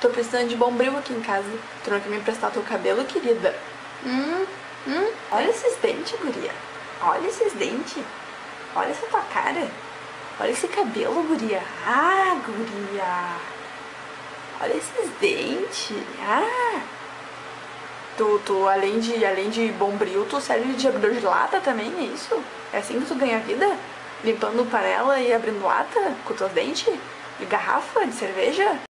Tô precisando de bombril aqui em casa. Tu não quer me emprestar teu cabelo, querida? Olha esses dentes, guria. Olha esses dentes. Olha essa tua cara. Olha esse cabelo, guria. Ah, guria. Olha esses dentes. Ah. Tu além de bombril, tu serve de abridor de lata também, é isso? É assim que tu ganha vida? Limpando panela e abrindo lata com teus dentes? De garrafa de cerveja?